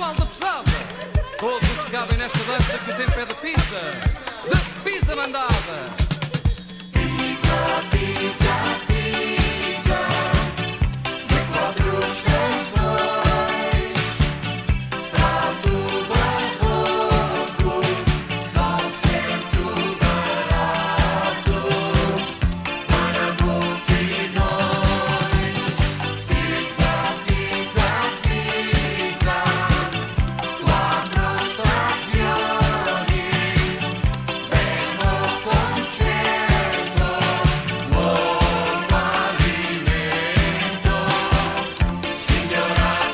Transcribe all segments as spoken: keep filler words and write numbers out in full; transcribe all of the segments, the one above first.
pessoal da pesada. Todos cabem nesta dança que o tempo é de pizza. De pizza mandada. Pizza, pizza, pizza, de quatro estações, prato barroco, concerto barato, para multidões. Pizza, pizza, pizza, quattro stagioni, bello concerto, buon alimento, signora,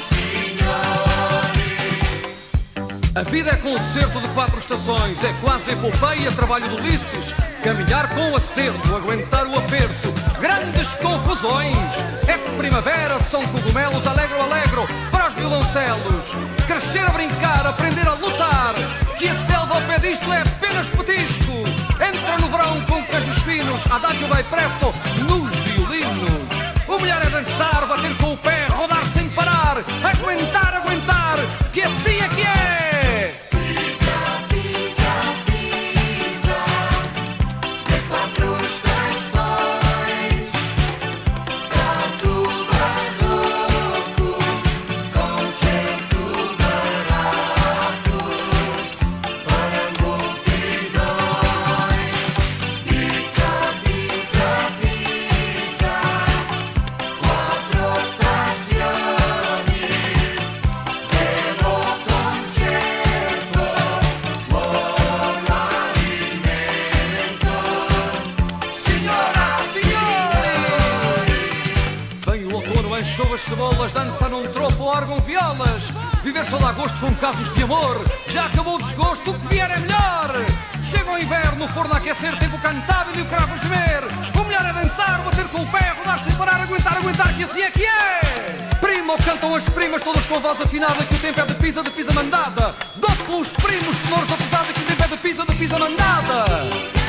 signori. A vida é concerto de quatro estações, é quase epopeia, trabalho de Ulisses. Caminhar com acerto, aguentar o aperto, grandes confusões. É primavera, são cogumelos, alegro, alegro, para os violoncelos. Crescer a brincar, aprender a lutar, que a selva ao pé disto é apenas petisco. Entra no verão com queijos finos, adagio vai presto nos violinos. O melhor é dançar, bater com o pé, rodar sem parar, aguentar, aguentar, que assim é que é. Pizza, pizza, pizza, de quatro estações, prato barroco, concerto barato, para multidões. Pizza, pizza, pizza, quattro stagioni, bello concerto, buon alimento, signora, signori. Vem o outono, enxou as cebolas, dança num tropo, órgão, violas. Viver só dá gosto com casos de amor. Já acabou o desgosto, o que vier é melhor. Chega o inverno, o forno a aquecer, tempo cantável e o cravo a gemer. O melhor é dançar, bater com o pé, rodar sem parar, aguentar, aguentar, que assim é que é. Primo, cantam as primas, todas com voz afinada, que o tempo é de pisa, de pisa mandada. Dou pelos primos, tenores da pesada, que o tempo é de pisa, de pisa mandada.